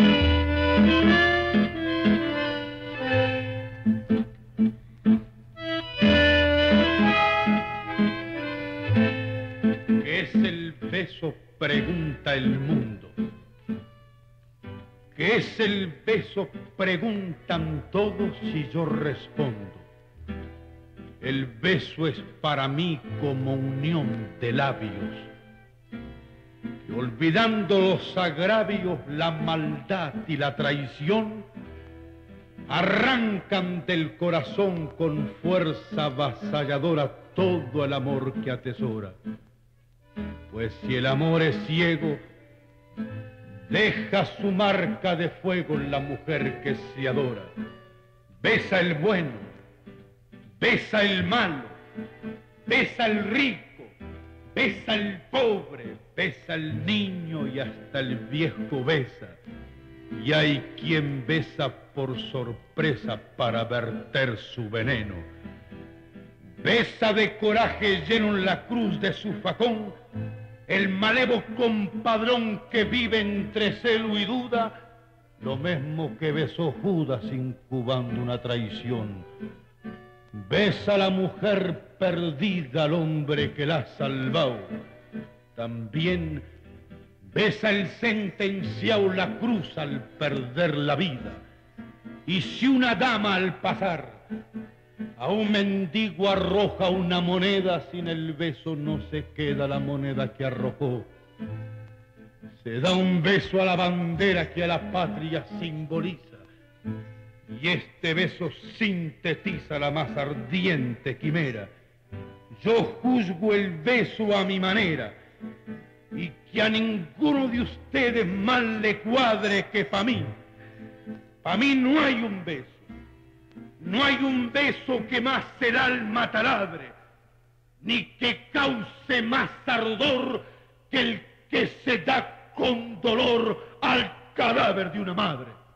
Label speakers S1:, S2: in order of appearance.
S1: ¿Qué es el beso? Pregunta el mundo. ¿Qué es el beso? Preguntan todos y yo respondo. El beso es para mí como unión de labios, que olvidando los agravios, la maldad y la traición, arrancan del corazón con fuerza avasalladora todo el amor que atesora. Pues si el amor es ciego, deja su marca de fuego en la mujer que se adora. Besa el bueno, besa el malo, besa el rico, besa el pobre, besa el niño y hasta el viejo besa. Y hay quien besa por sorpresa para verter su veneno. Besa de coraje lleno en la cruz de su facón el malevo compadrón que vive entre celo y duda, lo mismo que besó Judas incubando una traición. Besa a la mujer perdida al hombre que la ha salvado. También besa el sentenciado la cruz al perder la vida. Y si una dama al pasar a un mendigo arroja una moneda, sin el beso no se queda la moneda que arrojó. Se da un beso a la bandera que a la patria simboliza, y este beso sintetiza la más ardiente quimera. Yo juzgo el beso a mi manera, y que a ninguno de ustedes mal le cuadre que pa' mí no hay un beso. No hay un beso que más el alma taladre, ni que cause más ardor que el que se da con dolor al cadáver de una madre.